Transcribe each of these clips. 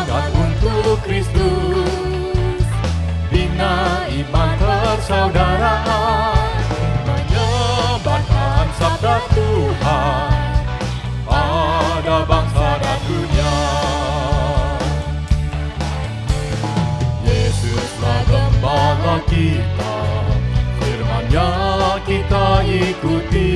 pasangan untuk Kristus, bina iman persaudaraan, menyebarkan sabda Tuhan pada bangsa dan dunia. Yesuslah gembala kita, firman-Nya kita ikuti.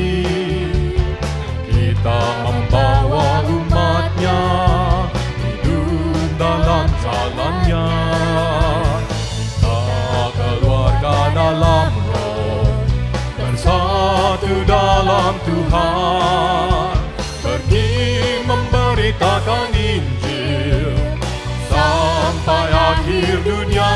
Kita membawa umat-Nya hidup dalam jalan-Nya. Kita keluarga dalam Roh, bersatu dalam Tuhan, pergi memberitakan Injil sampai akhir dunia.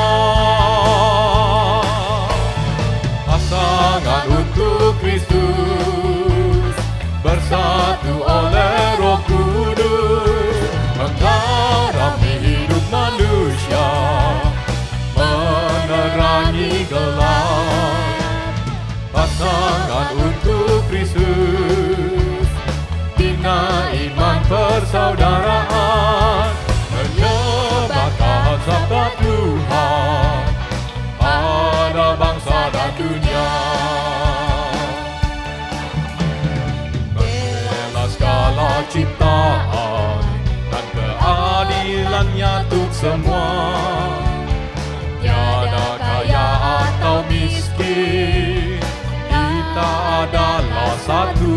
Pasangan untuk Kristus, bersatu oleh Roh Kudus, menggarami hidup manusia, menerangi gelap. Pasangan untuk Kristus, bina iman persaudaraan, menyebarkan sabda Tuhan pada bangsa dan dunia. Membela segala ciptaan dan keadilannya untuk semua. Tiada kaya atau miskin, kita adalah satu.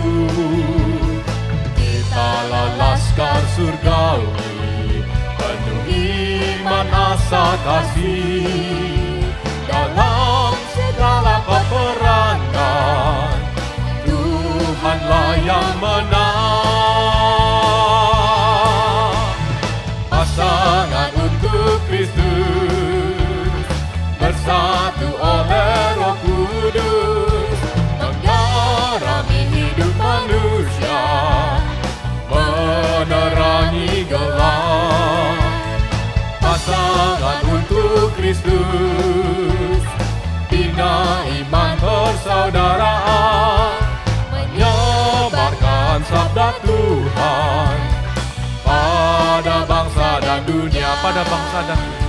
Kitalah laskar surgawi, penuh iman asa kasih. Dalam segala peperangan, Tuhanlah yang menang. Pasangan untuk Kristus, bersatu oleh Roh Kudus, menggarami hidup manusia, menerangi gelap. Pasangan untuk Kristus, bina iman persaudaraan, menyebarkan sabda Tuhan pada bangsa dan dunia. Pada bangsa dan dunia.